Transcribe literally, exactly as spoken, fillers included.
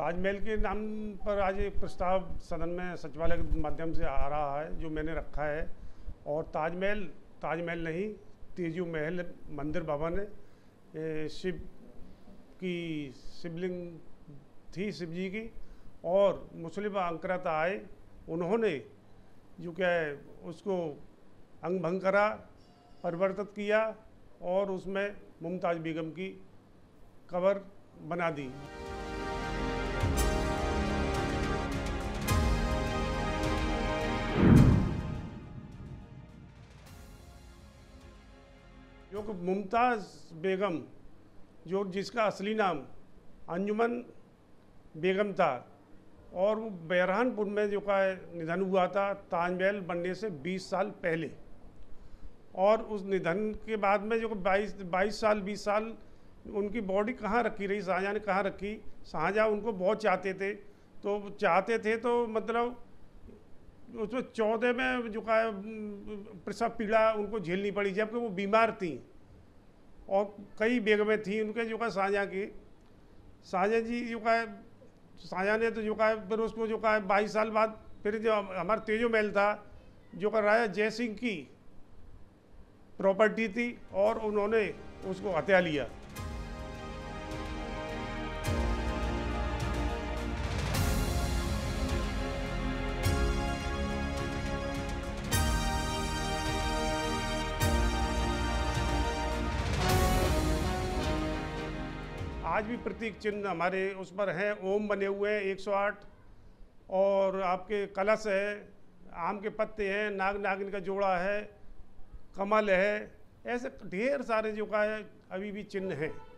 ताजमहल के नाम पर आज एक प्रस्ताव सदन में सचिवालय के माध्यम से आ रहा है, जो मैंने रखा है। और ताजमहल ताजमहल नहीं, तेजू महल मंदिर भवन है। शिव की शिवलिंग थी, शिव जी की, और मुस्लिम अंकरत आए, उन्होंने जो क्या है उसको अंग भंग करा, परिवर्तित किया और उसमें मुमताज़ बेगम की कब्र बना दी। जो कि मुमताज़ बेगम, जो जिसका असली नाम अंजुमन बेगम था, और वो बहरहानपुर में जो का निधन हुआ था ताजमहल बनने से बीस साल पहले। और उस निधन के बाद में जो बाईस बाईस साल बीस साल उनकी बॉडी कहाँ रखी रही, शाहजहाँ ने कहाँ रखी। शाहजहाँ उनको बहुत चाहते थे, तो चाहते थे तो मतलब उसमें चौदह में जो का प्रसव पीड़ा उनको झेलनी पड़ी, जबकि वो बीमार थी। और कई बेगमें थी उनके जो का शाहजहाँ की। शाहजहाँ जी जो का शाहजहाँ ने तो जो का फिर उसको जो का बाईस साल बाद फिर जो हमारा तेजो महल था, जो का राजा जय सिंह की प्रॉपर्टी थी, और उन्होंने उसको हत्या लिया। आज भी प्रतीक चिन्ह हमारे उस पर हैं, ओम बने हुए हैं एक सौ आठ, और आपके कलश है, आम के पत्ते हैं, नाग नागिन का जोड़ा है, कमल है, ऐसे ढेर सारे जो का है अभी भी चिन्ह हैं।